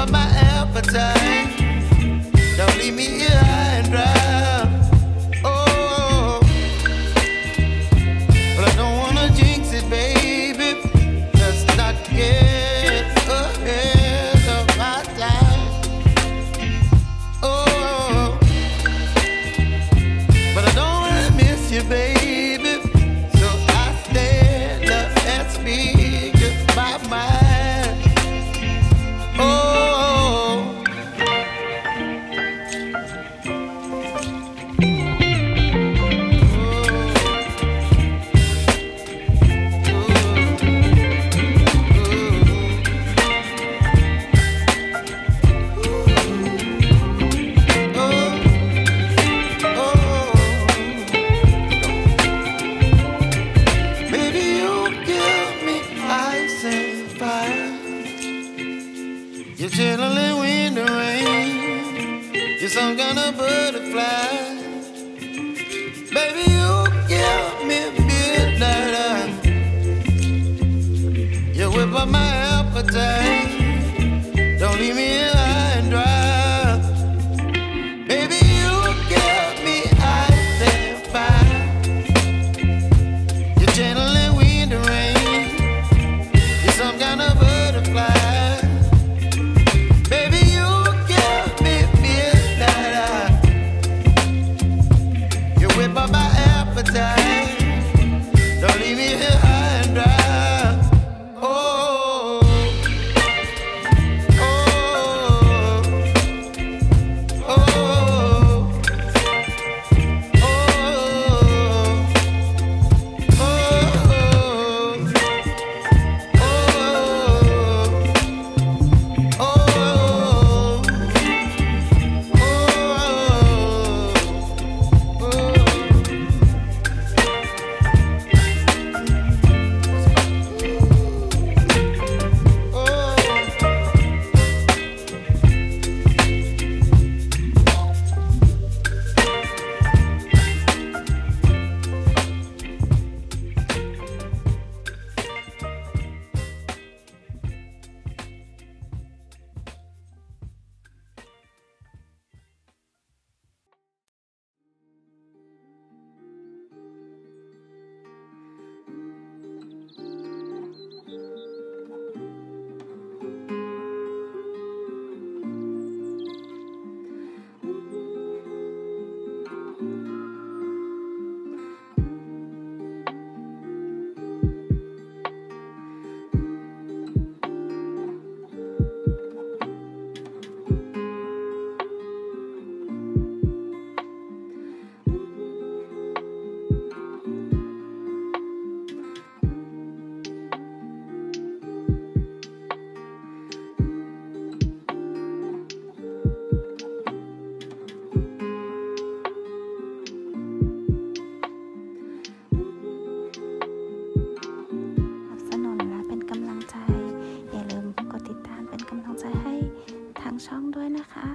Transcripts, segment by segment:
up my appetite. Don't leave me here high and dry. Oh, but I don't wanna jinx it, baby. Let's not get ahead of my time. Oh, but I don't wanna miss you, baby. So I stand up and speak just my mind. Oh. You're chilling in the rain. You're some kind of butterfly. Baby, you give me midnight. You whip up my appetite. Don't leave me here high and dry. Baby, you give me ice and fire. You're channeling wind and rain. You're some kind of butterfly. Don't leave me here high and dry. Oh, oh, oh, oh,ช่องด้วยนะคะ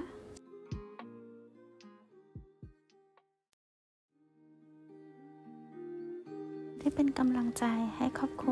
ที่เป็นกำลังใจให้ครอบครัว